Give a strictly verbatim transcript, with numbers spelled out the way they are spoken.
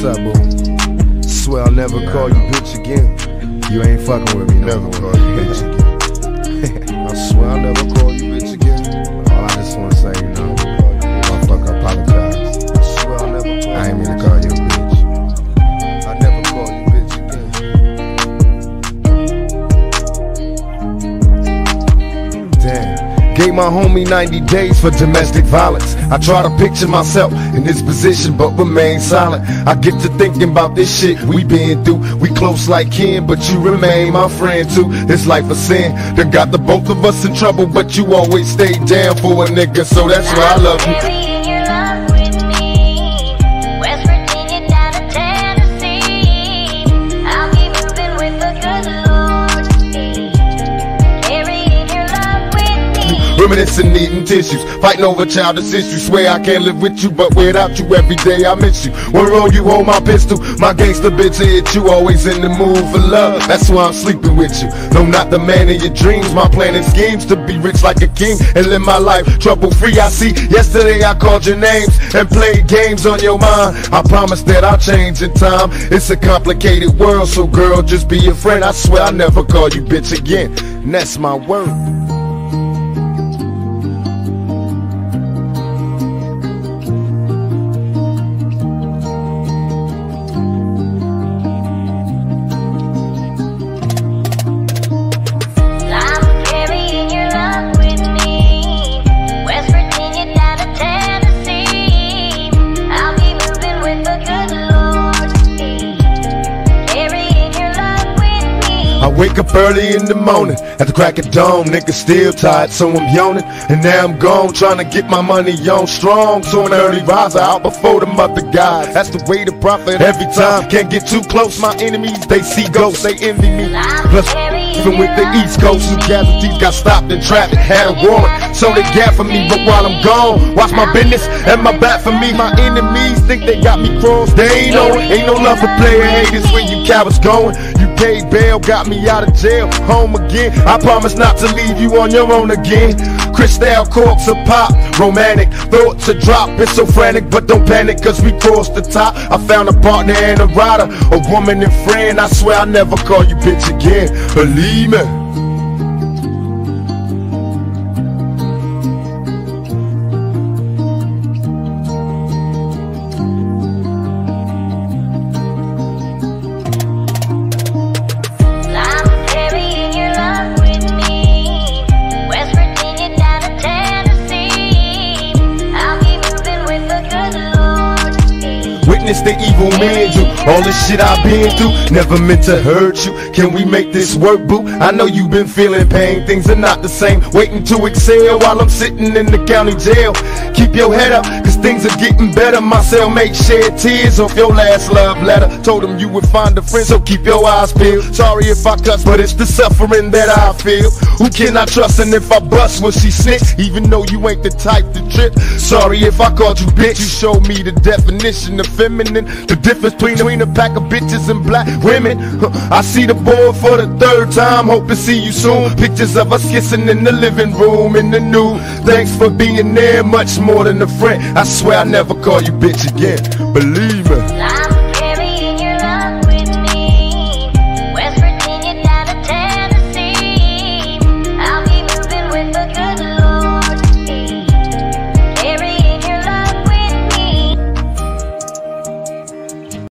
What's up, boo? Swear I'll never yeah, call you bitch again. You ain't fucking with me no Never call you bitch again. I swear I'll never call you bitch again. All I just wanna say, you know, motherfucker, apologize. I swear I'll never call you. I ain't mean to call you a bitch. I never call you bitch again. Damn. Gave my homie ninety days for domestic violence. I try to picture myself in this position but remain silent. I get to thinking about this shit we been through. We close like kin, but you remain my friend too. This life a sin that got the both of us in trouble, but you always stay down for a nigga, so that's why I love you. Reminiscing, needing tissues, fighting over childish issues. Swear I can't live with you, but without you every day I miss you. When wrong you hold my pistol, my gangster bitch hit you. Always in the mood for love, that's why I'm sleeping with you. No, not the man of your dreams. My plan and schemes to be rich like a king and live my life trouble free. I see yesterday I called your names and played games on your mind. I promise that I'll change in time. It's a complicated world, so girl, just be a friend. I swear I'll never call you bitch again, and that's my word. I wake up early in the morning, at the crack of dawn, nigga still tired, so I'm yawning. And now I'm gone, trying to get my money on strong. So an early riser out before the mother guys. That's the way to profit every time. Can't get too close, my enemies, they see ghosts, they envy me. Plus, even with the East Coast, new casualties got stopped in traffic, had a warrant, so they gap for me. But while I'm gone, watch my business and my back for me. My enemies think they got me crossed, they ain't know it. Ain't no love for player haters when you cowards going. You paid bail, got me out of jail, home again. I promise not to leave you on your own again. Crystal corks a pop, romantic thoughts a drop. It's so frantic, but don't panic, cause we crossed the top. I found a partner and a rider, a woman and friend. I swear I'll never call you bitch again, believe me. Witness the evil man do all this shit I've been through. Never meant to hurt you. Can we make this work, boo? I know you've been feeling pain. Things are not the same. Waiting to exhale while I'm sitting in the county jail. Keep your head up, cause things are getting better. My cellmate shed tears off your last love letter. Told him you would find a friend, so keep your eyes peeled. Sorry if I cuss, but it's the suffering that I feel. Who can I trust? And if I bust, will she snitch? Even though you ain't the type to trip. Sorry if I called you bitch. You showed me the definition of feminine, the difference between, between a pack of bitches and black women. I see the boy for the third time, hope to see you soon. Pictures of us kissing in the living room in the new. Thanks for being there, much more than a friend. I swear I'll never call you bitch again, believe